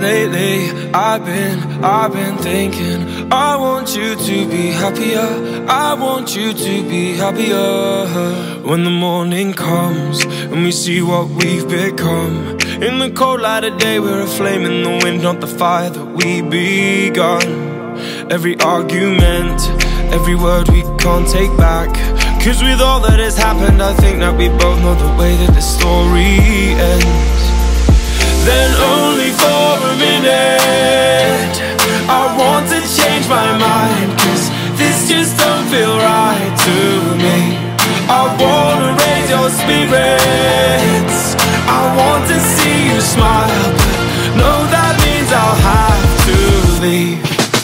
Lately, I've been thinking I want you to be happier, I want you to be happier. When the morning comes and we see what we've become, in the cold light of day we're a flame in the wind, not the fire that we begun. Every argument, every word we can't take back, 'cause with all that has happened I think that we both know the way that the story ends. Then only for a minute I want to change my mind, 'cause this just don't feel right to me. I wanna raise your spirits, I want to see you smile, but no, that means I'll have to leave.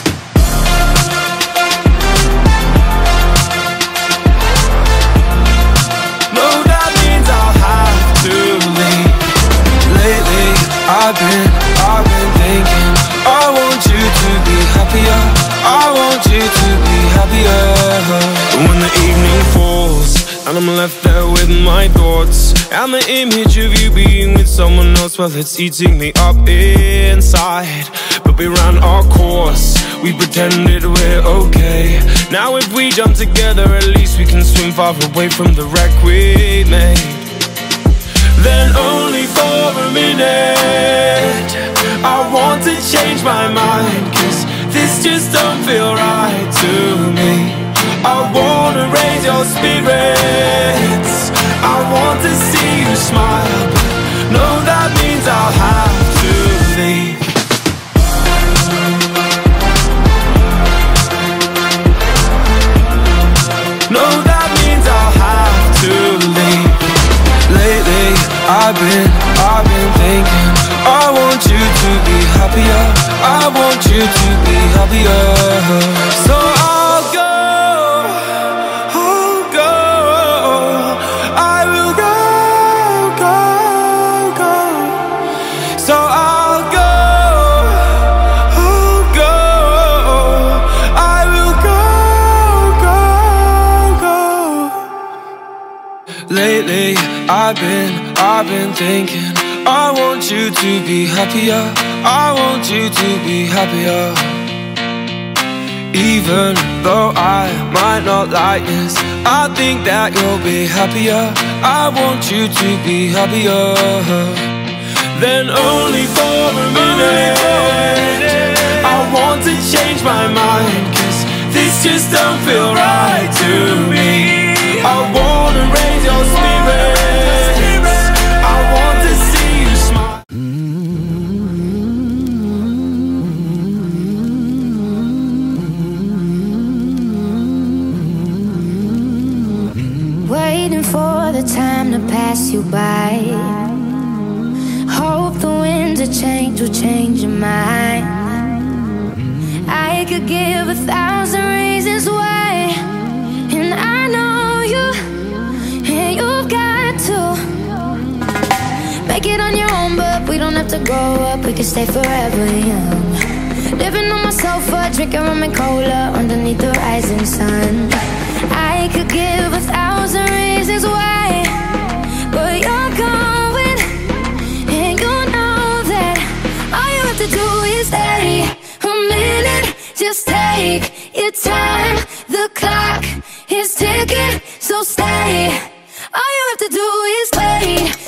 No, that means I'll have to leave. Lately, I've been thinking I want you to be happier, I want you to be happier. And when the evening falls and I'm left there with my thoughts, and the image of you being with someone else, well, it's eating me up inside. But we ran our course, we pretended we're okay. Now if we jump together, at least we can swim far away from the wreck we made. Then only for a minute I want to change my mind, 'cause this just don't feel right to me. I wanna raise your spirits, I want to see you smile, but no, that means I'll have to leave. No, that means I'll have to leave. Lately, I've been thinking I want you to be happier, I want you to be happier. So I'll go, I will go. So I'll go, I will go. Lately, I've been thinking I want you to be happier, I want you to be happier. Even though I might not like this, I think that you'll be happier, I want you to be happier. Then only for a minute I want to change my mind, 'cause this just don't feel right to me. I wanna raise your spirits, I want to see you smile. Waiting for the time to pass you by. Hope the winds of change will change your mind. I could give 1,000 reasons why, and I know you, and you've got to make it on your own, but we don't have to grow up, we can stay forever young. Living on my sofa, drinking rum and cola underneath the rising sun. I could give 1,000 reasons why, but you're going, and you know that all you have to do is stay a minute. Just take your time, the clock is ticking, so stay. All you have to do is wait.